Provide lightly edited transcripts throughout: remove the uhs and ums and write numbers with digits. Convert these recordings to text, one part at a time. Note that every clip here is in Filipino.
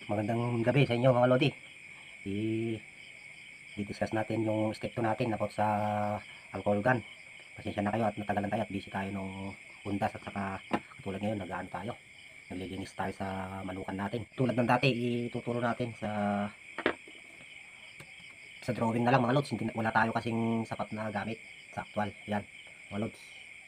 Magandang gabi sa inyo mga Lodi. I-discuss natin yung step 2 natin about sa alcohol gun. Pasensya na kayo at natagalan tayo at busy tayo nung bundas at saka tulad ngayon nag-ano tayo. Naglilinis tayo sa manukan natin. Tulad ng dati ituturo natin sa drawing na lang mga Lods. Wala tayo kasing sapat na gamit sa actual. Yan mga Lods.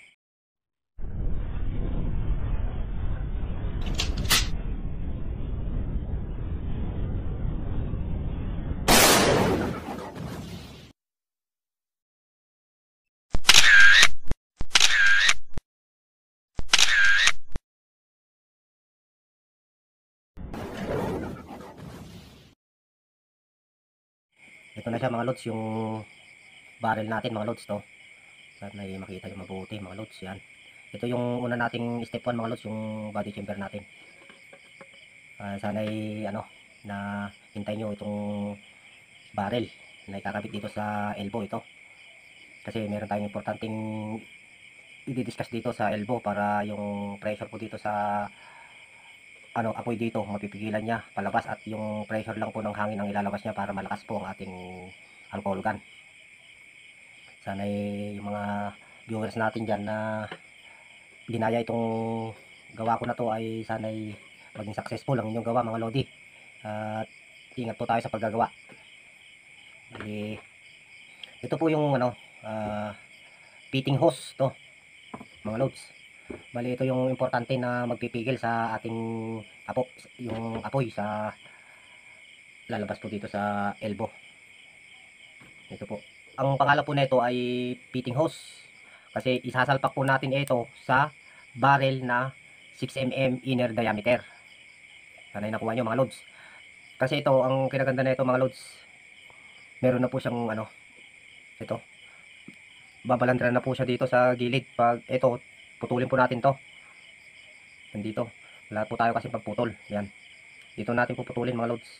Ito na siya mga Lods, yung barrel natin mga Lods to. Sana ay makita yung mabuti mga Lods. Yan. Ito yung una nating step 1 mga Lods, yung body chamber natin. Sana ay ano, na hintay nyo itong barrel na ikakabit dito sa elbow ito. Kasi meron tayong importanteng i-discuss dito sa elbow para yung pressure po dito sa ano, apoy dito mapipigilan niya palabas at yung pressure lang po ng hangin ang ilalabas niya para malakas po ang ating alcohol gun. Sana yung mga viewers natin dyan na ginaya itong gawa ko na to ay sana maging successful ang inyong gawa mga Lodi. At ingat po tayo sa paggagawa. Ito po yung ano, fitting hose to mga Lods. Bali ito yung importante na magpipigil sa ating yung apoy sa lalabas po dito sa elbow. Ito po. Ang pangalan po nito ay fitting hose. Kasi isasalpak po natin ito sa barrel na 6mm inner diameter. Sana nakuha nyo mga Lods. Kasi ito, ang kinaganda na ito mga Lods, meron na po siyang ano, ito. Babalandra na po siya dito sa gilid. Pag ito, putulin po natin to. Nandito. Wala po tayo kasi pagputol. Yan. Dito natin puputulin mga Lods.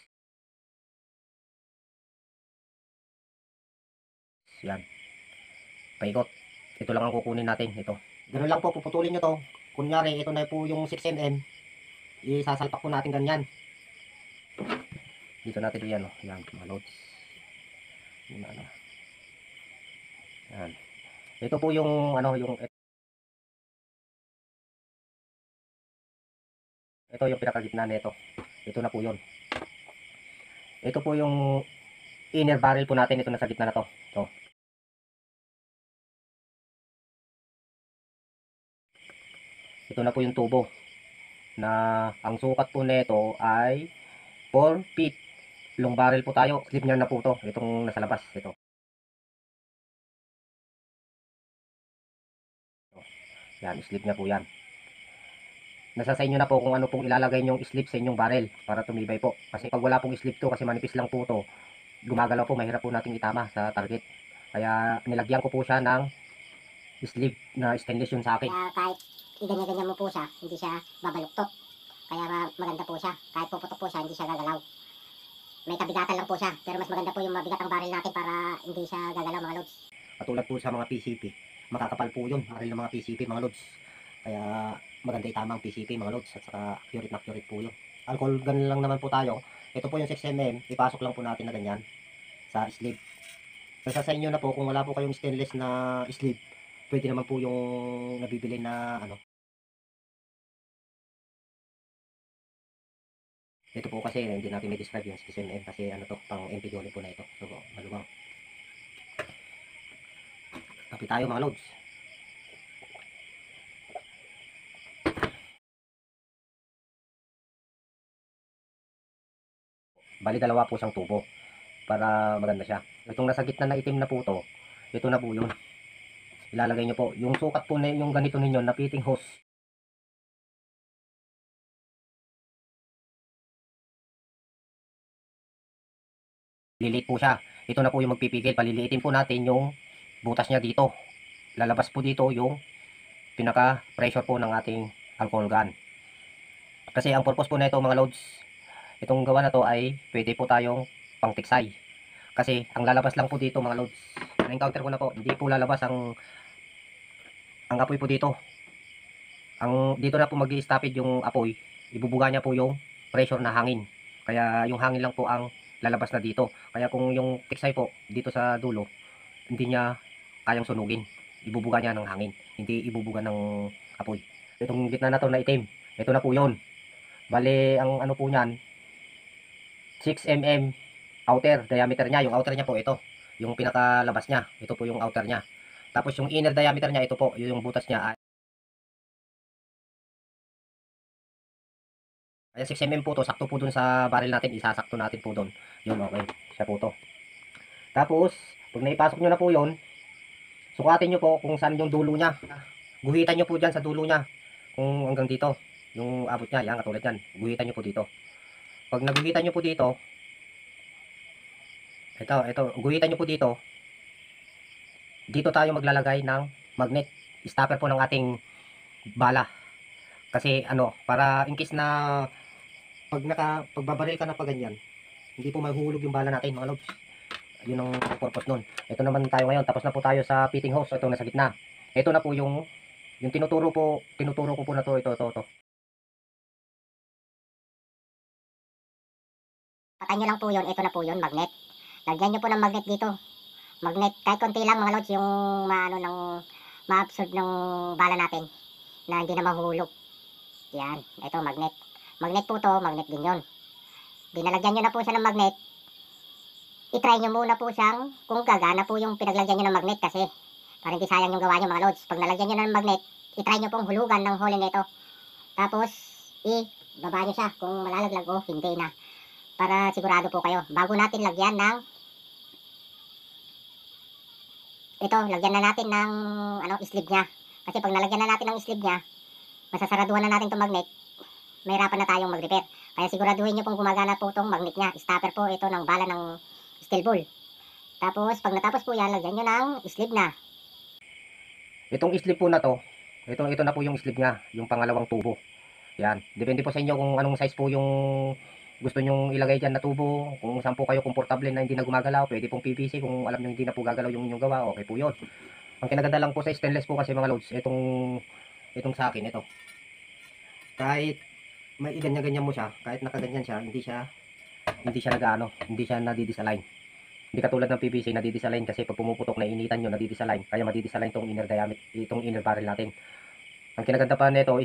Yan. Paikot. Ito lang ang kukunin natin. Ito. Ganun lang po, puputulin nyo to. Kunyari, ito na po yung 6mm. Isasalpak po natin ganyan. Dito natin yan. Oh. Yan, mga Lods. Yan. Yan. Ito po yung ano, ito yung pinakagitna nito. Ito na po yun. Ito po yung inner barrel po natin. Ito na sa gitna na to. So, ito na po yung tubo na ang sukat po nito ay 4 feet. Long barrel po tayo. Slip niya na po to. Itong nasa labas. Ito. Yan, slip niya po yan. Nasa sa inyo na po kung ano pong ilalagay nyong slip sa inyong barrel para tumibay po. Kasi pag wala pong slip to, kasi manipis lang po to, gumagalaw po, mahirap po nating itama sa target. Kaya nilagyan ko po siya ng slip na stainless yun sa akin. Kaya kahit iganyan-ganyan mo po siya, hindi siya babaluktot. Kaya maganda po siya. Kahit puputok po siya, hindi siya gagalaw. May kabigatan lang po siya. Pero mas maganda po yung mabigat ang barrel natin para hindi siya gagalaw mga lods. Katulad po sa mga PCP, makakapal po yun, barrel ng mga PCP mga lods. Kaya maganda itama ang PCP mga lods at saka accurate na accurate po yun. Alcohol gun lang naman po tayo. Ito po yung 6mm, ipasok lang po natin na ganyan sa sleeve. Nasa sa inyo na po kung wala po kayong stainless na sleeve, pwede naman po yung nabibili na ano. Ito po kasi hindi natin may describe yung 6mm kasi ano to, pang MPG po na ito. So maluwang. Tapi tayo mga loads. Bali dalawa po siyang tubo para maganda siya. Itong nasa gitna na itim na po to, ito na po yun. Ilalagay nyo po. Yung sukat po na yung ganito ninyo na fitting hose. Liliit po siya. Ito na po yung magpipigil. Paliliitin po natin yung butas niya dito. Lalabas po dito yung pinaka pressure po ng ating alcohol gun. Kasi ang purpose po na ito mga loads, itong gawa na to ay pwede po tayong pangtiksay. Kasi ang lalabas lang po dito mga loads, na-encounter ko na po, hindi po lalabas ang apoy po dito. Dito na po mag-i-stoppage yung apoy, ibubuga niya po yung pressure na hangin. Kaya yung hangin lang po ang lalabas na dito. Kaya kung yung tiksay po dito sa dulo, hindi niya kayang sunugin. Ibubuga niya ng hangin, hindi ibubuga ng apoy. Itong gitna na to na itim, ito na po yun. Bale, ang ano po niyan, 6 mm outer diameter niya. Yung outer niya po ito, yung pinakalabas niya. Ito po yung outer niya. Tapos yung inner diameter niya, ito po, yung butas niya. Kaya 6 mm po to, sakto po dun sa barrel natin, isasakto natin po dun. Yun, okay, siya po to. Tapos, pag naipasok nyo na po yun, sukatin nyo po kung saan yung dulo niya. Guhitan nyo po dyan sa dulo niya. Kung hanggang dito, yung abot niya, yan, katulad yan. Guhitan nyo po dito. Pag naguhitan nyo po dito, ito, guhitan nyo po dito, dito tayo maglalagay ng magnet. Stopper po ng ating bala. Kasi ano, para in case na pagbabaril ka na pa ganyan, hindi po mahulog yung bala natin, mga lods. Yun ang purpose nun. Ito naman tayo ngayon, tapos na po tayo sa fitting hose. Ito nasa gitna. Ito na po yung tinuturo ko po na to, ito. Patay nyo lang po yun, ito na po yun, magnet. Lagyan nyo po ng magnet dito. Magnet, kahit konti lang mga lods, yung maano ng ma-absorb ng bala natin na hindi na mahulog. Yan, ito magnet. Magnet po to, magnet din yun. Dinalagyan nyo na po siya ng magnet. I-try nyo muna po siyang kung gagana po yung pinaglagyan nyo ng magnet kasi para hindi sayang yung gawa nyo mga lods. Pag nalagyan nyo na ng magnet, i-try nyo pong hulugan ng hole nito. Tapos, i-baba nyo siya kung malalaglag o hindi na. Para sigurado po kayo. Bago natin lagyan ng lagyan na natin ng sleeve niya. Kasi pag nalagyan na natin ng sleeve niya, masasaraduhan na natin itong magnet, mahirapan na tayong mag-repair. Kaya siguraduhin nyo pong gumagana po itong magnet niya. Stopper po ito ng bala ng steel ball. Tapos, pag natapos po yan, lagyan nyo ng sleeve na. Itong sleeve po na to, ito na po yung sleeve niya, yung pangalawang tubo. Yan, depende po sa inyo kung anong size po yung gusto nyong ilagay dyan na tubo. Kung saan po kayo komportable na hindi na gumagalaw, pwede pong PVC. Kung alam nyo hindi na po gagalaw yung inyong gawa, okay po yun. Ang kinaganda lang po sa stainless po kasi mga loads, itong sa akin, ito. Kahit may ganyan-ganyan mo siya, kahit nakaganyan siya, hindi siya hindi siya nadidisalign. Hindi katulad ng PVC, nadidisalign kasi pag pumuputok na initan nyo, nadidisalign. Kaya madidisalign itong inner diameter, itong inner barrel natin. Ang kinaganda pa nito,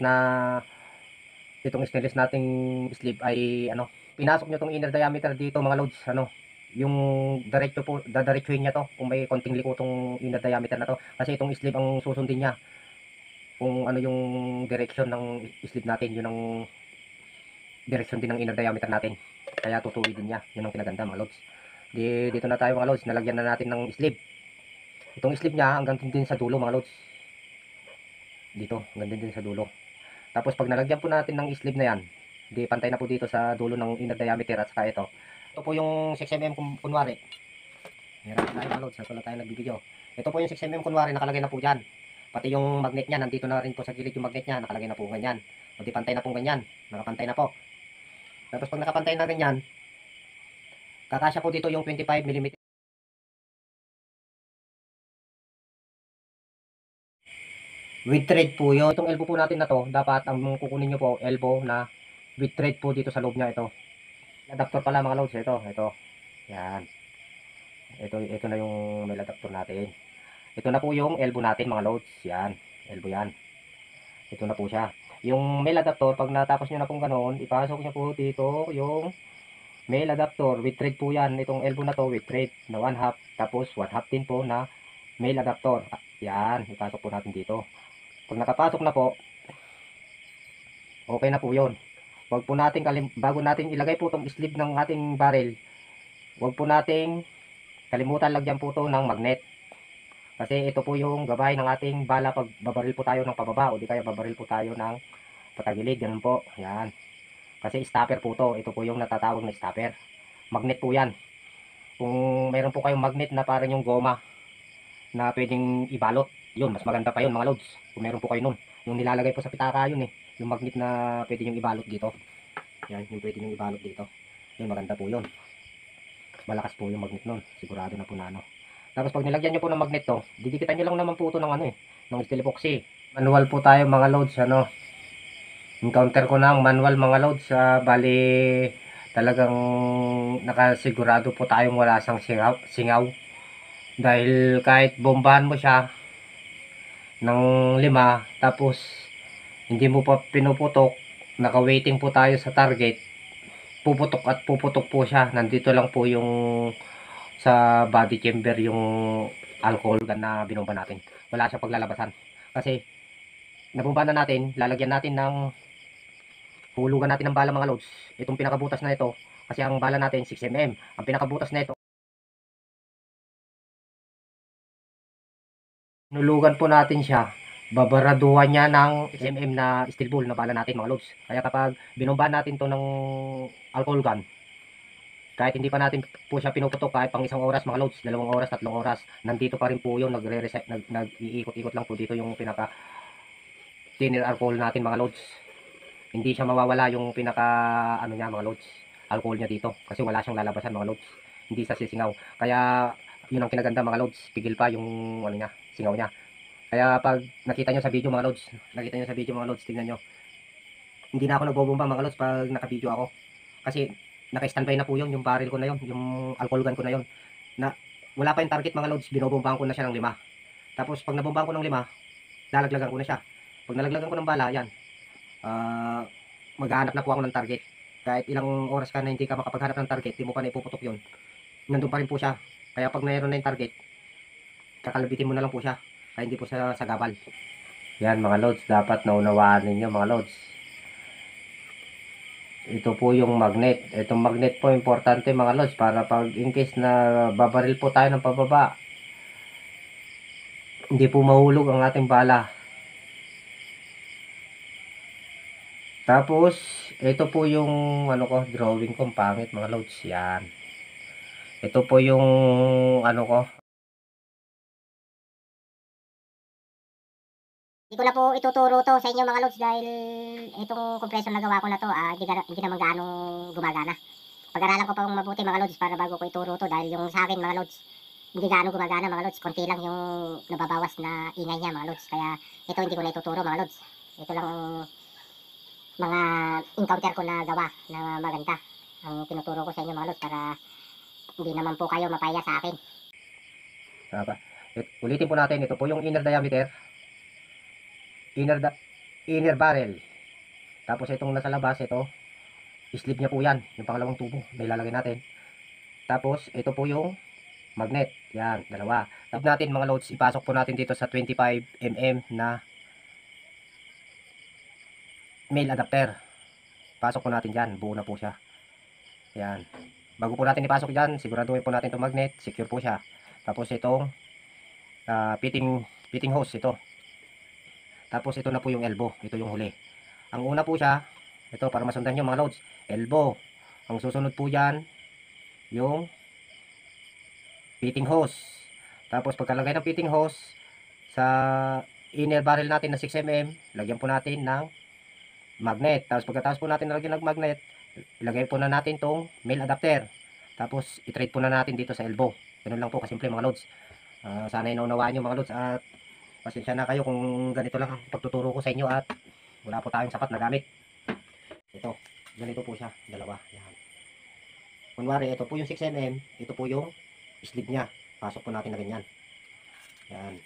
itong stainless nating sleeve ay pinasok nyo itong inner diameter dito mga loads, yung dadiretsuhin niya to kung may konting liko tong inner diameter na to. Kasi itong sleeve ang susundin niya kung ano yung direction ng sleeve natin, yun ang direction din ng inner diameter natin. Kaya tutuwi din niya, yun ang kinaganda mga loads. Dito na tayo mga loads, nalagyan na natin ng sleeve. Itong sleeve niya hanggang din sa dulo mga loads. Dito, hanggang din sa dulo. Tapos pag nalagyan po natin ng sleeve na yan, di pantay na po dito sa dulo ng inner diameter at saka ito. Ito po yung 6mm kunwari. Meron tayo mga loads, na tayo nagbibideo. Ito po yung 6mm kunwari, nakalagay na po dyan. Pati yung magnet niya, nandito na rin po sa gilid yung magnet niya, nakalagay na po ganyan. O di pantay na po ganyan, nakapantay na po. Tapos pag nakapantay na ganyan, kakasya po dito yung 25mm. With thread po yun. Itong elbow po natin na to, dapat ang kukunin nyo po, elbow na with thread po dito sa loob niya ito. Adapter pala mga loads, ito. Yan. Ito na yung mail adapter natin. Ito na po yung elbow natin mga loads. Yan. Elbow yan. Ito na po siya. Yung mail adapter, pag natapos nyo na pong ganoon, ipasok nyo po dito yung mail adapter. With thread po yan. Itong elbow na to with thread na 1/2. Tapos 1/2 din po na mail adapter. Yan. Ipasok po natin dito. Pag nakapasok na po, okay na po yun. Huwag po natin, bago natin ilagay po itong sleeve ng ating barrel, huwag po nating kalimutan lagyan po ito ng magnet. Kasi ito po yung gabay ng ating bala pag babaril po tayo ng pababa o di kaya babaril po tayo ng patagilid. Ganun po. Yan. Kasi stopper po ito. Ito po yung natatawag na stopper. Magnet po yan. Kung mayroon po kayong magnet na parang yung goma na pwedeng ibalot, yun, mas maganda pa yun mga loads. Kung meron po kayo nun. Yung nilalagay po sa pitaka yun yung magnet na pwede nyo ibalot dito. Yan, yung pwede nyo ibalot dito. Yun, maganda po yun. Malakas po yung magnet nun. Sigurado na po na Tapos pag nilagyan nyo po ng magnet to, didikitan nyo lang naman po ito ng ng steel epoxy. Manual po tayo mga loads, Encounter ko ng manual mga loads. Bali, talagang nakasigurado po tayong wala siyang singaw. Dahil kahit bombahan mo siya ng 5 tapos hindi mo pa pinuputok, naka-waiting po tayo sa target, puputok at puputok po siya. Nandito lang po yung sa body chamber yung alcohol gun na binomba natin. Wala siya paglalabasan. Kasi nabomba na natin, lalagyan natin ng hulugan natin ng bala mga loads. Itong pinakabutas na ito, kasi ang bala natin 6mm. Ang pinakabutas na ito, nulugan po natin siya, babaraduhan niya ng 6mm na steel ball na bala natin mga loads. Kaya kapag binomba natin to ng alcohol gun, kahit hindi pa natin po siya pinuputok, kahit pang 1 oras mga loads, 2 oras, 3 oras, nandito pa rin po yun, nag-iikot-ikot lang po dito yung pinaka thinner alcohol natin mga loads. Hindi siya mawawala yung pinaka ano niya mga loads, alcohol niya dito, kasi wala siyang lalabasan mga loads, hindi sa sisingaw. Kaya yun ang kinaganda mga loads, pigil pa yung ano niya, singaw niya. Kaya pag nakita nyo sa video mga loads, tingnan nyo, hindi na ako nagbobomba mga loads pag naka-video ako, kasi naka-standby na po yun, yung barrel ko na yun, yung alcohol gun ko na yun, na wala pa yung target mga loads, binobombahan ko na siya ng 5. Tapos pag nabombahan ko ng 5, lalaglagan ko na siya. Pag nalaglagan ko ng bala, yan, maghahanap na po ako ng target. Kahit ilang oras ka na hindi ka makapaghanap ng target, di mo pa na ipuputok yun, nandun pa rin po siya. Kaya pag mayroon na yung target, kakalabitin mo na lang po siya, kaya hindi po siya sagabal. Yan mga loads, dapat naunawaan ninyo mga loads. Ito po yung magnet. Itong magnet po importante mga loads, para pag in case na babaril po tayo ng pababa, hindi po mahulog ang ating bala. Tapos ito po yung ano ko, drawing ko pangit mga loads. Yan, ito po yung ano ko. Hindi ko na po ituturo to sa inyo mga lods dahil itong compressor na gawa ko na to, hindi naman gaano gumagana. Pag-aralan ko pa mabuti mga lods para bago ko ituro to, dahil yung sa akin mga lods, hindi gaano gumagana mga lods, konti lang yung nababawas na ingay niya mga lods. Kaya ito hindi ko na ituturo mga lods. Ito lang ang mga encounter ko na gawa na maganda ang tinuturo ko sa inyo mga lods, para hindi naman po kayo mapaya sa akin. Ulitin po natin, ito po yung inner diameter, inner barrel. Tapos itong nasa labas, ito sleeve niya po yan, yung pangalawang tubo na ilalagay natin. Tapos ito po yung magnet, yan, dalawa. Tapos natin mga loads, ipasok po natin dito sa 25mm na male adapter. Pasok po natin dyan, buo na po siya. Yan, bago po natin ipasok dyan, siguraduhin po natin itong magnet, secure po siya. Tapos itong fitting hose, ito. Tapos ito na po yung elbow, ito yung huli. Ang una po siya, ito para masundan nyo mga loads, elbow. Ang susunod po dyan, yung fitting hose. Tapos pagkalagay ng fitting hose sa inner barrel natin na 6mm, lagyan po natin ng magnet. Tapos pagkatapos po natin lagyan ng magnet, ilagay po na natin tong male adapter. Tapos i-trade po na natin dito sa elbow. Ganun lang po kasimple mga loads. Sana inaunawaan nyo mga loads, at pasensya na kayo kung ganito lang ang pagtuturo ko sa inyo at wala po tayong sapat na gamit. Ito, ganito po siya, dalawa. Yan. Kunwari, ito po yung 6mm, ito po yung sleeve niya. Pasok po natin na ganyan. Yan.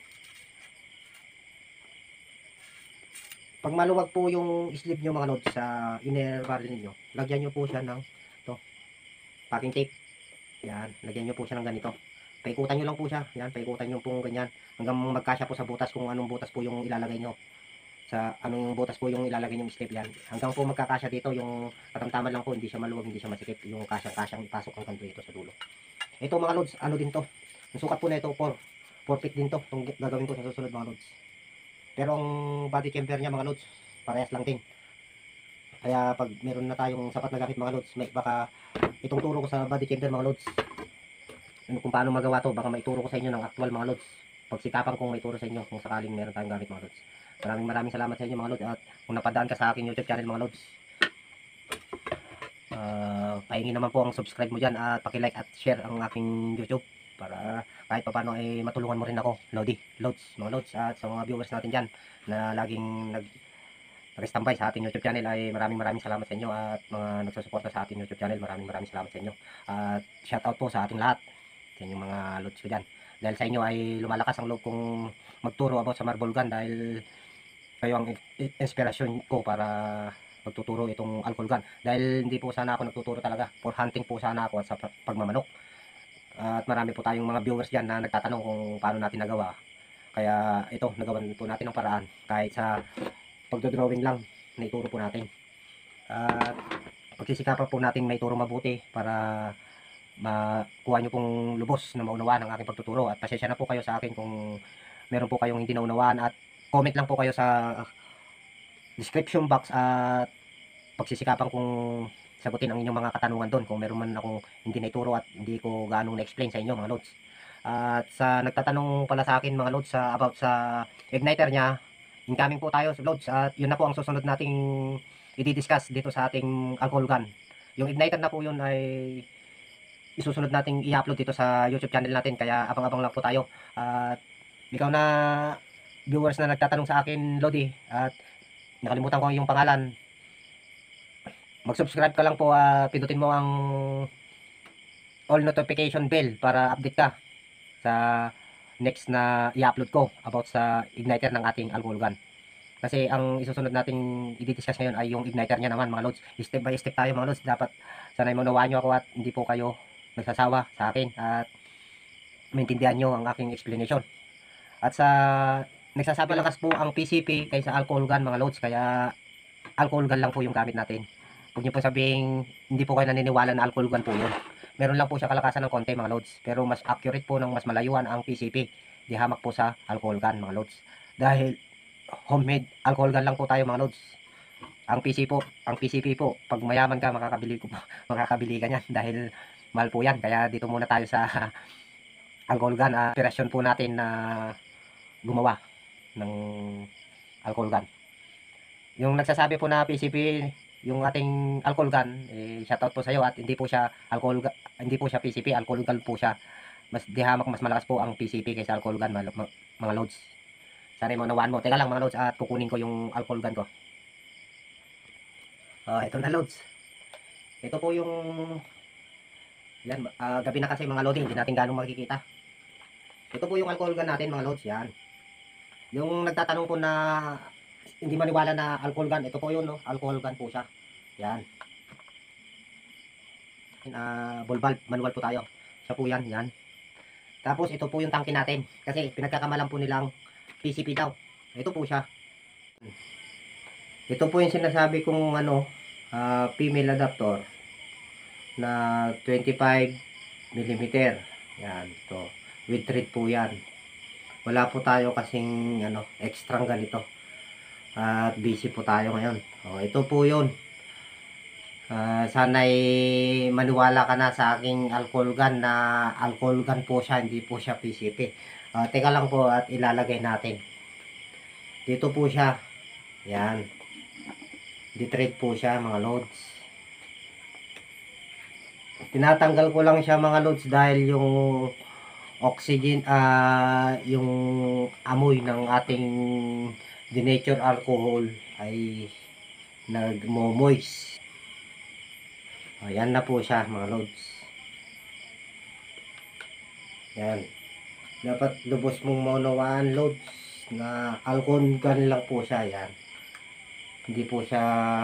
Pag maluwag po yung sleeve nyo mga loads sa inner barrel niyo, lagyan nyo po siya ng to, packing tape. Yan, lagyan nyo po siya ng ganito. Paikutan nyo lang po siya. Yan, paikutan nyo po ganyan hanggang magkasya po sa butas, kung anong butas po yung ilalagay nyo. Sa anong butas po yung ilalagay yung sleeve, yan. Hanggang po magkakasya dito, yung katamtaman lang po, hindi siya maluwag, hindi siya masikip, yung kasyang ipasok ang kanto ito sa dulo. Ito mga loads, ano din to. Ang sukat po na ito, 4 feet din to. Itong gagawin ko sa susunod mga loads. Pero ang body chamber niya mga loads, parehas lang din. Kaya pag meron na tayong sapat na gamit mga loads, may baka itong turo ko sa body chamber mga loads, kung paano magawa to, baka maituro ko sa inyo ng actual mga loads. Pagsikapan kong maituro sa inyo kung sakaling meron tayong gamit mga loads. Maraming salamat sa inyo mga loads, at kung napadaan ka sa aking YouTube channel mga loads, paingin naman po ang subscribe mo dyan, at paki-like at share ang aking YouTube, para kahit pa paano ay matulungan mo rin ako, loads mga loads, at sa mga viewers natin dyan na laging nag-standby sa ating YouTube channel ay maraming salamat sa inyo, at mga nagsusuporta sa ating YouTube channel, maraming salamat sa inyo. At shoutout po sa ating lahat, sa inyong mga lods ko dyan. Dahil sa inyo ay lumalakas ang loob kong magturo about sa marble gun, dahil kayo ang inspirasyon ko para magtuturo itong alcohol gun. Dahil hindi po sana ako nagtuturo talaga, for hunting po sana ako at sa pagmamanok. At marami po tayong mga viewers dyan na nagtatanong kung paano natin nagawa. Kaya ito, nagawan po natin ng paraan. Kahit sa pagdodrawing lang, naituro po natin. At pagsisikapan po natin may turo mabuti para makuha nyo pong lubos na maunawaan ang aking pagtuturo. At pasensya na po kayo sa akin kung meron po kayong hindi naunawaan, at comment lang po kayo sa description box, at pagsisikapan kong sagutin ang inyong mga katanungan doon kung meron man akong hindi naituro at hindi ko gaano na-explain sa inyo, mga lods. At sa nagtatanong pala sa akin, mga lods, about sa igniter niya, incoming po tayo sa lods, at yun na po ang susunod nating i-discuss dito sa ating alcohol gun. Yung igniter na po yun ay isusunod nating i-upload dito sa YouTube channel natin, kaya abang-abang lang po tayo. At ikaw na viewers na nagtatanong sa akin, Lodi, at nakalimutan ko yung pangalan, mag-subscribe ka lang po, pindutin mo ang all notification bell para update ka sa next na i-upload ko about sa igniter ng ating alcohol gun. Kasi ang isusunod nating i-discuss ngayon ay yung igniter niya naman, mga lods. Step by step tayo, mga lods. Dapat sanay maunawaan nyo ako at hindi po kayo nagsasawa sa akin, at maintindihan nyo ang aking explanation. At sa nagsasabi lakas po ang PCP kaysa alcohol gun, mga lods, kaya alcohol gun lang po yung gamit natin. Huwag nyo po sabihin hindi po kayo naniniwala na alcohol gun po yun. Meron lang po siya kalakasan ng konti, mga lods, pero mas accurate po ng mas malayuan ang PCP. Di hamak po sa alcohol gun, mga lods. Dahil homemade alcohol gun lang po tayo, mga lods. Ang PCP po, pag mayaman ka, makakabili ka niyan dahil mahal po yan. Kaya dito muna tayo sa alcohol gun. Operasyon po natin na gumawa ng alcohol gun. Yung nagsasabi po na PCP yung ating alcohol gun, shoutout po sa iyo, at hindi po siya hindi po siya PCP, alcohol gun po siya. Mas dihamak, mas malakas po ang PCP kaysa alcohol gun, mga loads. Sana mo nawaan mo. Teka lang, mga loads, at kukunin ko yung alcohol gun ko. Ito na, loads. Ito po yung yan, gabi na kasi, mga loading, hindi natin ganong makikita. Ito po yung alcohol gun natin, mga loads. Yan. Yung nagtatanong po na hindi maniwala na alcohol gun, ito po yun, no? Alcohol gun po siya. Yan. Ball valve, manual po tayo. Siya po yan, yan. Tapos ito po yung tangke natin. Kasi pinagkakamalan po nilang PCP daw. Ito po siya. Ito po yung sinasabi kong female adapter na 25 mm. Yan, ito. With thread po yan. Wala po tayo kasing extra ganito. At busy po tayo ngayon. Ito po yun. Sana'y maniwala ka na sa aking alcohol gun na alcohol gun po siya, hindi po siya PCP. Teka lang po at ilalagay natin. Dito po siya. Yan. Di-thread po siya, mga loads. Tinatanggal ko lang siya, mga loads, dahil yung oxygen, yung amoy ng ating denature alcohol ay nagmo-moist. Ayan na po siya, mga loads. Yan. Dapat lubos mong maunawaan, loads, na alcohol gun lang po siya. Yan. Hindi po siya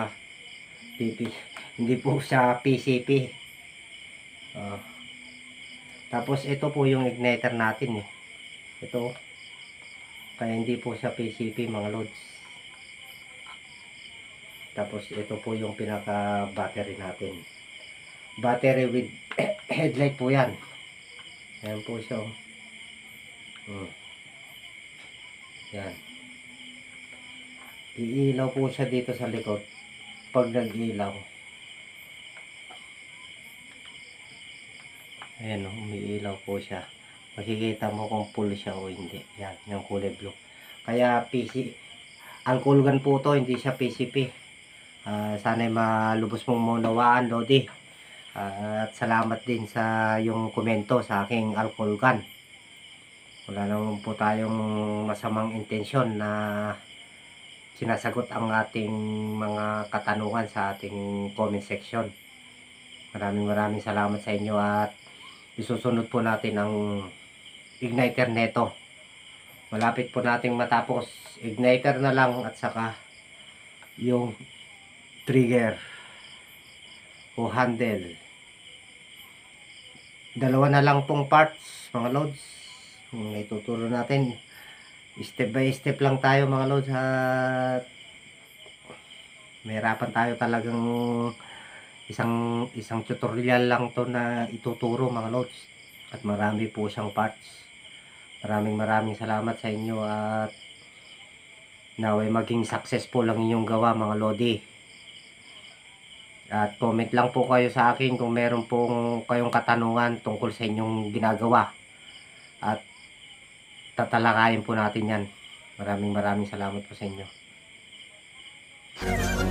hindi po siya PCP. Tapos ito po yung igniter natin eh. Ito. Kaya hindi po siya PCP, mga loads. Tapos ito po yung pinaka battery natin. Battery with headlight po yan. Ayan po siya. Yan. Iilaw po siya dito sa likod. Pag nag-ilaw. Ayan, umiilaw po siya. Makikita mo kung full siya o hindi. Yan, yung kulay blue. Kaya alcohol gun po to, hindi siya PCP. Sana'y malubos mong maunawaan, Lodi. At salamat din sa yung komento sa aking alcohol gun. Wala naman po tayong masamang intensyon na sinasagot ang ating mga katanungan sa ating comment section. Maraming salamat sa inyo at isusunod po natin ang igniter neto. Malapit po nating matapos. Igniter na lang at saka yung trigger o handle. Dalawa na lang pong parts mga loads. Ituturo natin. Step by step lang tayo mga loads at mahirapan tayo talagang isang tutorial lang to na ituturo mga loads. At marami po siyang parts. Maraming salamat sa inyo at naway maging successful ang inyong gawa mga lodi. At comment lang po kayo sa akin kung meron pong kayong katanungan tungkol sa inyong ginagawa. At tatalakayin po natin yan. Maraming salamat po sa inyo.